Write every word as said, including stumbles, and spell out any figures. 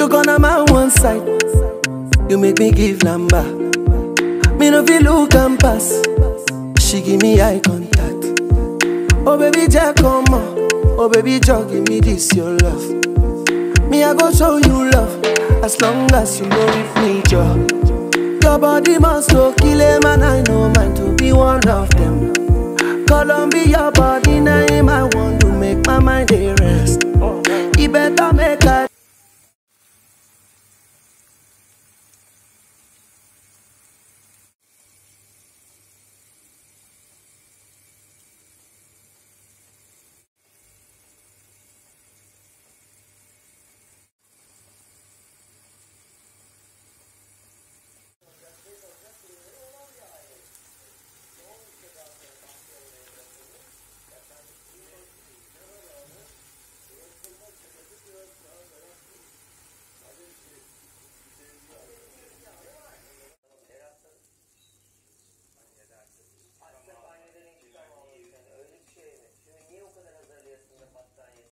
Look on my one side, you make me give lamba. Me no feel look and pass. She give me eye contact. Oh baby, Jack, come on. Oh baby, Jack, give me this your love. Me I go show you love, as long as you know with me, Joe. Your body must go kill him, and I know mine to be one of them. Columbia, your body name, I want to make my mind a rest. You better make a